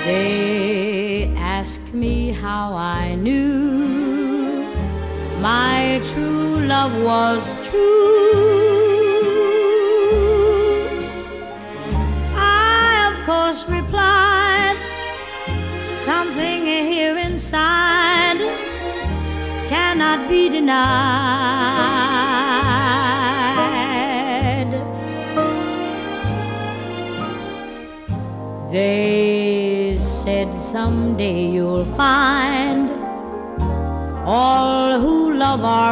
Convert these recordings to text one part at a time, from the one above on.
They ask me how I knew my true love was true. I, of course, replied, something here inside cannot be denied. They said someday you'll find all who love are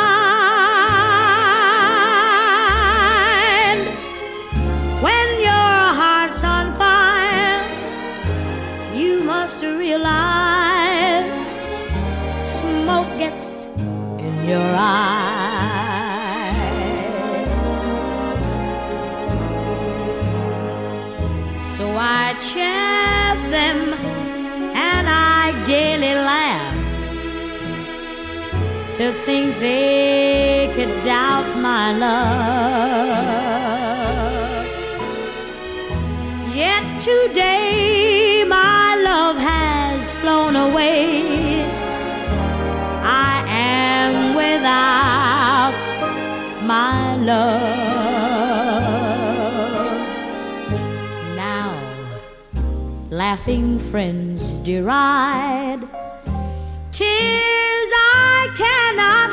blind. When your heart's on fire, you must realize smoke gets in your eyes. So I chaff them and I gaily laugh to think they could doubt my love. Yet today my love has flown away. I am without my love. Now laughing friends deride tears I cannot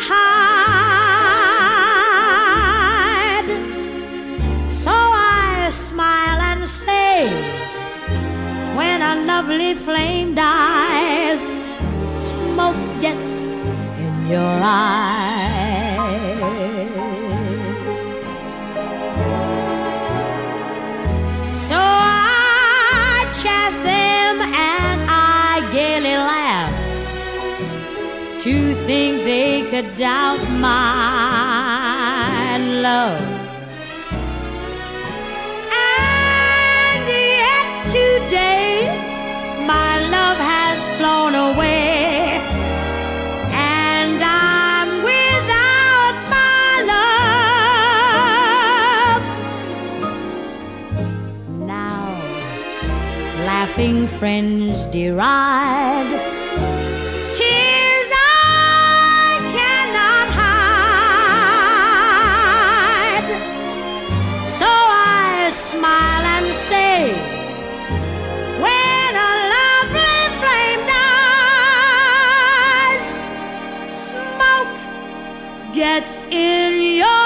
hide. So I smile and say, when a lovely flame dies, smoke gets in your eyes. So I chaffed them and I gaily laughed to think they could doubt my love. And yet today my love has flown away, and I'm without my love. Now laughing friends deride tears I cannot hide. So I smile and say, when a lovely flame dies, smoke gets in your